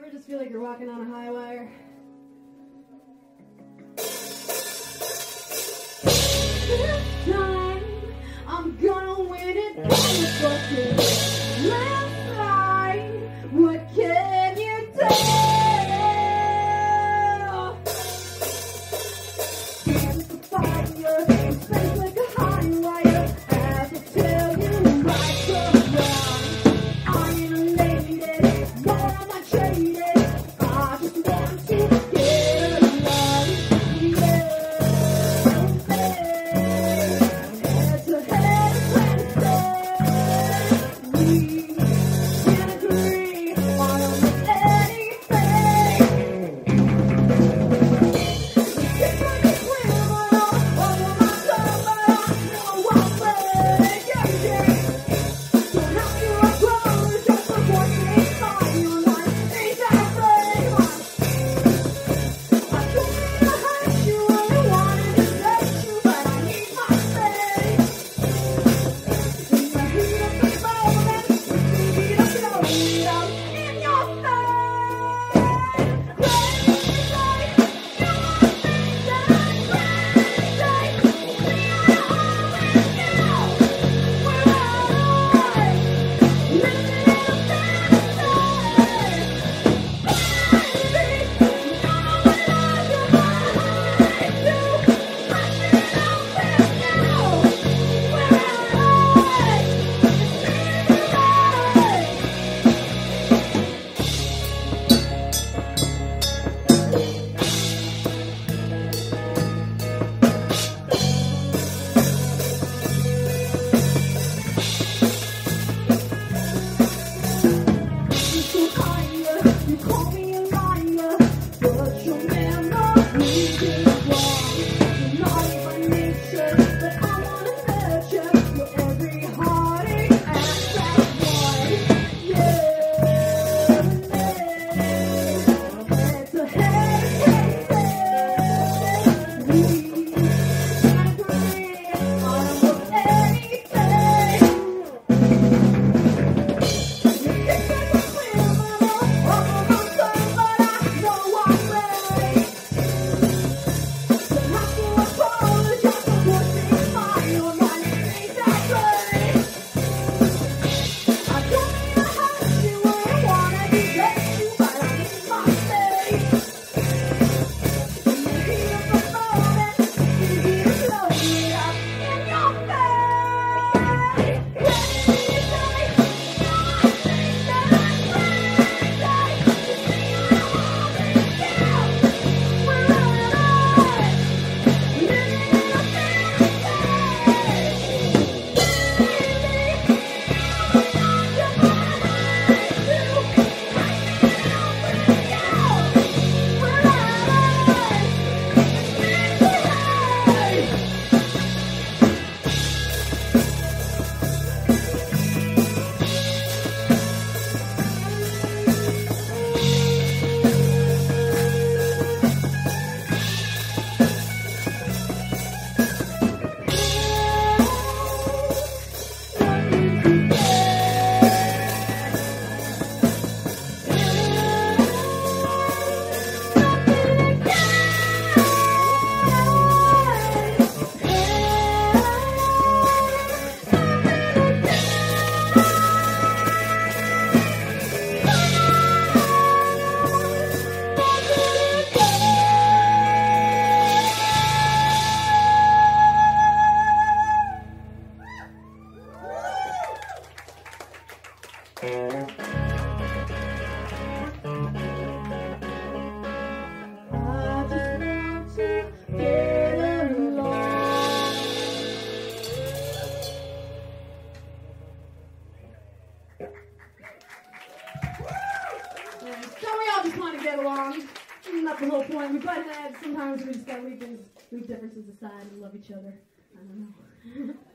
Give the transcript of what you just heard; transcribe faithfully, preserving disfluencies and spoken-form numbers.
Ever just feel like you're walking on a high wire? This time, I'm gonna win it. Motherfucker. Last night, what can you tell? Dance the fire, space like a high wire. As I tell you right from wrong, I ain't a lady, nor am I traded. I just want to get along. Yeah. Head to head, Wednesday. We can agree on almost anything. It's like a criminal over my tongue, but I know I'll break everything. Don't have to apologize for forcing my own life. Ain't that brave? I don't mean to hurt you, I wanted to hurt you, but I need my space. In the heat of the moment, it's easy to blow it out in your face. Crazy, you want things that crazy. We are always now. We're alive, living in a fantasy. You call me a liar, but your memory is wrong. You're not even nature, but I wanna nurture your every heartache and that one. Yeah, head to head, crazy. We can agree on almost anything. It's like a criminal over my tongue, but I know I'm right. Don't have to apologize for forcing my own life. Ain't that brave? I don't mean to hurt you, I wanna get you, but I need my space. In the heat of the moment, it's easy to blow it up in your face. Crazy, you want things that crazy. We're alive, living in a fantasy. I just want to get along. Don't we all just want to get along? Isn't that the whole point? We butt heads. Sometimes we just gotta leave things, leave differences aside and love each other. I don't know.